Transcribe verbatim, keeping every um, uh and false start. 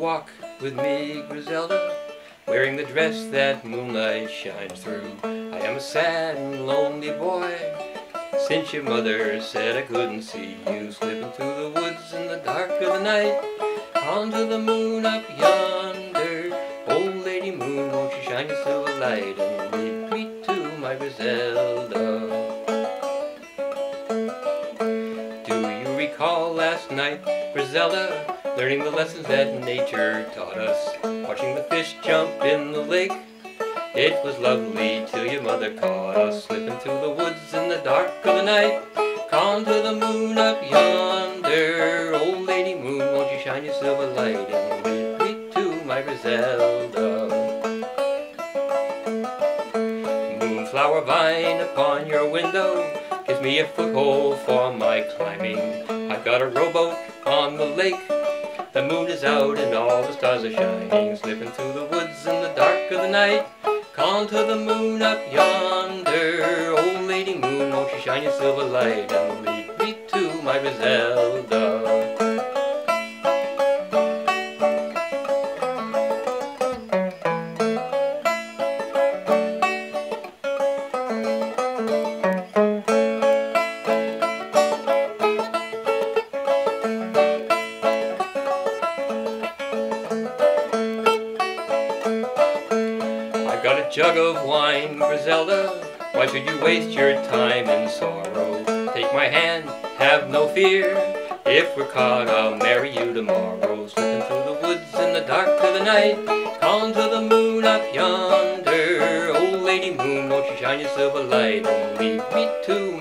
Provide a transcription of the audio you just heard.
walk with me, Griselda, wearing the dress that moonlight shines through? I am a sad and lonely boy, since your mother said I couldn't see you, slipping through the woods in the dark of the night, onto the moon up yonder. Old Lady Moon, won't you shine your silver light and lead me to my Griselda? Do you recall last night, Griselda, learning the lessons that nature taught us, watching the fish jump in the lake? It was lovely till your mother caught us, slipping through the woods in the dark of the night, calling to the moon up yonder. Old Lady Moon, won't you shine your silver light and lead me to my Griselda? Moonflower vine upon your window gives me a foothold for my climbing. I've got a rowboat on the lake, the moon is out and all the stars are shining, slipping through the woods in the dark of the night, calling to the moon up yonder. Old Lady Moon, won't you shine your silver light and lead me to my Griselda? I've got a jug of wine, Griselda, why should you waste your time in sorrow? Take my hand, have no fear, if we're caught I'll marry you tomorrow. Slipping through the woods in the dark of the night, calling to the moon up yonder. Old Lady Moon, won't you shine your silver light and lead me to